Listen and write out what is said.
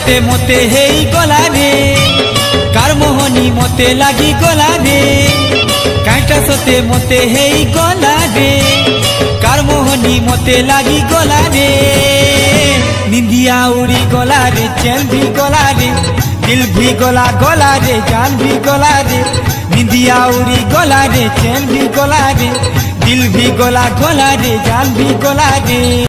सते मोते हेई गला रे कार मोहनी मोते लागी गला रे कांटा सते मोते हेई गला रे कार मोहनी मोते लागी गला रे निंदिया उड़ी गला रे चैन भी गला रे दिल भी गला गला रे जान भी गला रे निंदिया उड़ी गला रे चैन भी गला रे दिल भी गला गला रे जान भी गला रे।